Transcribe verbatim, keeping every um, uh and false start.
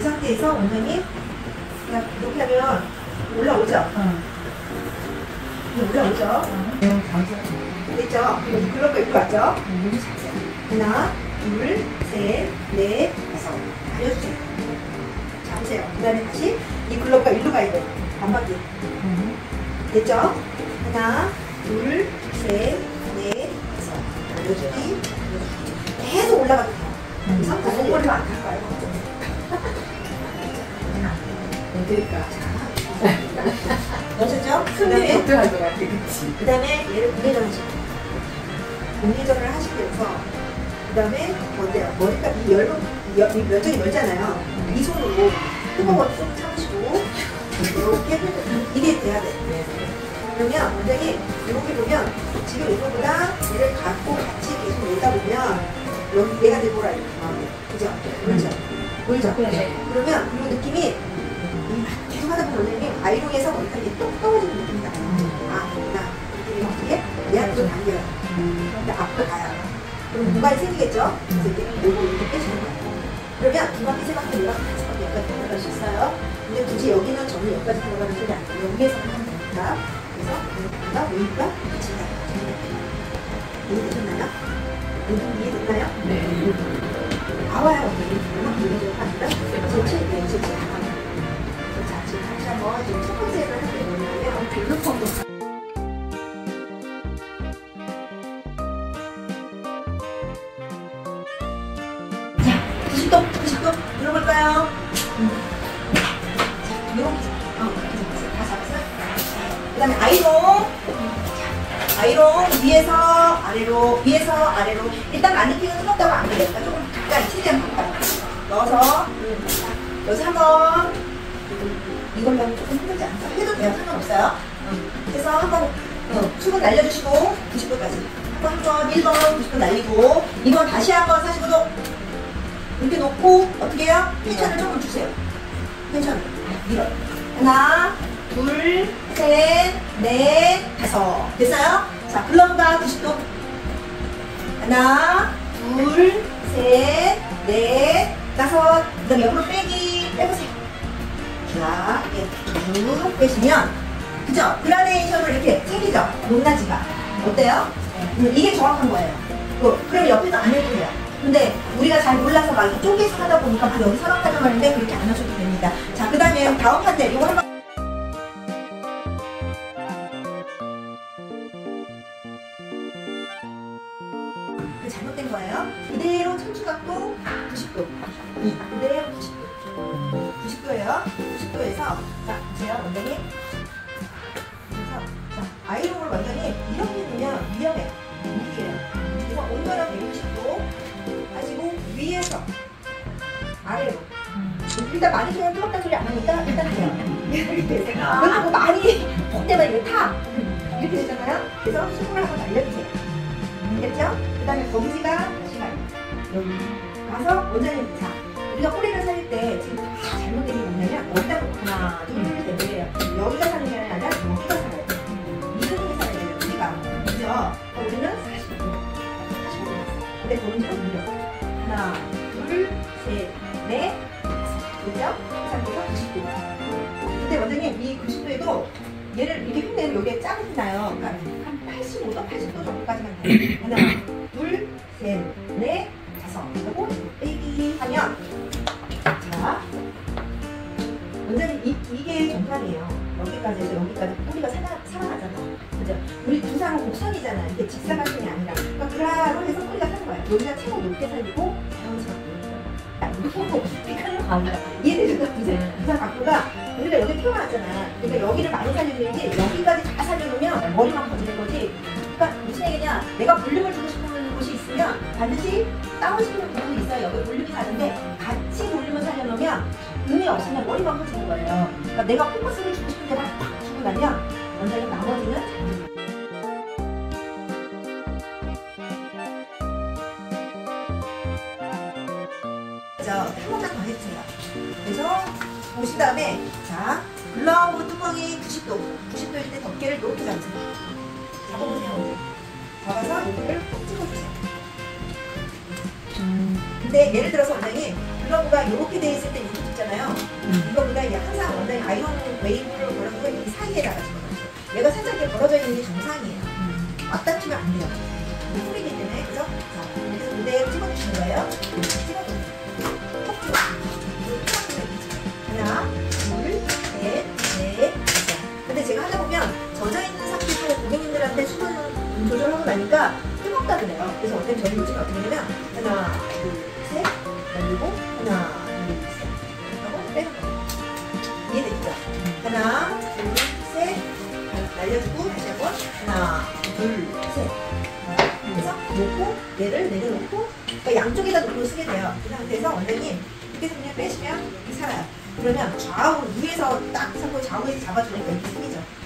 상태에서 원장님 그냥 이렇게 하면 올라오죠? 응. 올라오죠? 응. 됐죠? 여기 글러브가 이렇게 왔죠? 하나, 둘, 셋, 넷, 다섯. 알려주세요. 잡으세요. 그 다음에 다시 이 글러브가 일로 가야 돼요. 반바퀴. 응. 됐죠? 하나, 둘, 셋, 넷, 다섯. 알려주기. 계속 올라가도 돼요. 응. 이 상태 속머리가 안 탈까요? 그러니까. 넣으셨죠? 그 다음에 어떡할 것 같아, 그치? 그 다음에 얘를 공회전 하시고 공회전을 하시면서 그 다음에 어때요? 머리가 이 열번, 이 면적이 넓잖아요. 이 손으로 뜨거운 걸 쏙 참으시고 이렇게 이게 돼야 돼. 그러면 원장님 이렇게 보면 지금 이거보다 얘를 갖고 같이 계속 놀다 보면 여기 얘가 되돌아 이렇게 마음에 그죠? 그렇죠? 보이죠? 네. 그러면 그리고 느낌이 계속 하다 보면 원장님 아이롱에서 머리가 이렇게 똑 떨어지는 느낌이 나요. 아, 나 느낌이 어떻게? 얘한테 좀 당겨요. 그런데 앞으로 가요. 그럼 공간이 생기겠죠? 그래서 이렇게 요거 이렇게 빼시는 거예요. 그러면 두 바퀴, 세 바퀴, 네 바퀴, 다섯 바퀴, 여기까지 들어갈 수 있어요. 근데 굳이 여기는 전부 여기까지 들어가는 소리 아니고 여기에서만 하면 됩니다. 그래서 여기가 여기가 붙인다. 이해되셨나요? 이해됐나요? 네. 나와요. 얼마나 이해되고 합니다. 제칠, 네, 제칠 다 나와요. 자, 지금 다시 한번 지금 첫 번째를 할 때 뭐냐면 글루펌도 구십 도, 구십 도 눌러볼까요? 음. 자, 이렇게 어, 다 잡았어요? 그 다음에 아이롱. 자, 아이롱 위에서 아래로, 위에서 아래로. 일단 마네킹은 뜨겁다고 안 그래요. 조금 가까이, 최대한 가까이. 넣어서, 음. 자, 여기서 한번 이걸로 하면 조금 힘들지 않아요? 해도 돼요. 상관없어요. 음. 그래서 한번 어, 수분 날려주시고 구십 도까지. 한 번, 한 번, 일 번 구십 도 날리고 이 번 다시 한번 사십오 도 이렇게 놓고 어떻게 해요? 텐션을 조금 주세요. 텐션을 밀어요. 하나, 둘, 셋, 넷, 다섯. 됐어요? 자, 글러브가 구십 도. 하나, 둘, 셋, 넷, 다섯. 그 다음에 옆으로 빼기 빼보세요. 자, 이렇게 쭉 빼시면 그죠? 그라데이션으로 이렇게 생기죠? 높낮이가. 어때요? 음, 이게 정확한 거예요. 어, 그럼 옆에서 안 해도 돼요. 근데 우리가 잘 몰라서 막 이렇게 쪼개서 하다 보니까 막 여기 사각 가져가는데 그렇게 안 하셔도 됩니다. 자, 그 다음에 다음 판넬 이거 한번 그 잘못된 거예요. 그대로 천추각도 구십 도. 그대로 구십 도. 구십 도예요. 구십 도에서 자, 보세요, 원장님. 그래서 자, 아이롱을 원장님 이렇게 놓으면 위험해. 무리예요. 그래서 온도는 백육십 도 하시고 위에서 아래로. 일단 많이 주면 뜨겁다는 소리 안 하니까 일단 해요. 이렇게 되세요. 그리고 많이 볶대면 이거 타. 이렇게 되잖아요. 그래서 수분을 한번 날려주세요. 됐죠? 그 다음에 거기지가 다시 가요. 여기 가서 원장님, 자, 우리가 꼬리를 살릴 때 지금 다 잘못된 게 뭐냐면 여기다 놓고 하나, 둘, 셋, 넷 여기가 사는 게 아니라 여기가 살아야 돼요. 미드쪽에 살아야 돼요. 우리가. 그죠? 우리는 사십 도. 사십 도. 근데 거기지는 밀려. 하나, 둘, 셋, 넷, 다섯. 그죠? 그 상태에서 구십 도. 근데 원장님 이 구십 도에도 얘를 이렇게 흉내면 여기에 짝이 나요. 그러니까 한 팔십오 도, 팔십 도 정도까지만 돼요. 하나, 둘, 셋, 넷, 다섯. 그리고 빼기 하면 자, 원장님 이, 이게 정판이에요. 여기까지 해서 여기까지 뿌리가 살아, 살아나잖아. 그죠? 우리 두상은 곡선이잖아. 이게 직사각형이 아니라. 그러니까 그라로 해서 뿌리가 사는 거야. 여기가 최고 높게 살리고 자연스럽게. 이해되셨나? 두상 각도가 우리가 여기 튀어나왔잖아. 그러니까 여기를 많이 살려줘야지 여기까지 다 살려놓으면 머리만 거지는 거지. 그러니까 무슨 얘기냐? 내가 볼륨을 주고 싶은 곳이 있으면 반드시 다운시키는 부분이 있어요. 여기 볼륨이 가는데 같이 볼륨을 살려놓으면 의미 없으면 머리만 커지는 거예요. 그러니까 내가 포커스를 주고 싶은 데만 딱 주고 나면 원장님 나머지는 잘 한 번만 더 해주세요. 그래서 보신 다음에 자, 글러브 뚜껑이 구십 도 구십 도일 때 덮개를 이렇게 잡으세요. 잡아보세요. 잡아서 여기를 꼭 찍어주세요. 음. 근데 예를 들어서 원장님 글러브가 이렇게 돼 있을 때 이렇게 있잖아요. 음. 이거보다 이게 항상 원장이 아이언 웨이브를 걸어서 이 사이에다가 집어넣어요. 얘가 살짝 이렇게 벌어져 있는 게 정상이에요. 음. 맞닿으면 안 돼요. 풀이기 때문에. 그래서 자, 그래서 무대에 집어주시는 거예요. 이렇게 집어넣어요. 톡 집어넣어요. 하나, 둘, 셋, 넷, 다섯. 근데 제가 하다 보면 젖어있는 상태로 고객님들한테 수분 조절하고 나니까 뜨겁다 그래요. 그래서 어떤 저희 요즘에 어떻게 하냐면 하나, 둘, 셋, 날리고 하나, 둘, 셋 하고 빼는 거예요. 이해되죠? 하나, 둘, 셋 날려주고 다시 한번 하나, 둘, 셋 그래서 놓고 얘를 내려놓고 그러니까 양쪽에다 놓고 쓰게 돼요. 그 상태에서 원장님 이렇게 해서 그냥 빼시면 살아요. 그러면 좌우 위에서 딱 잡고 좌우에서 잡아주니까 이렇게 생기죠.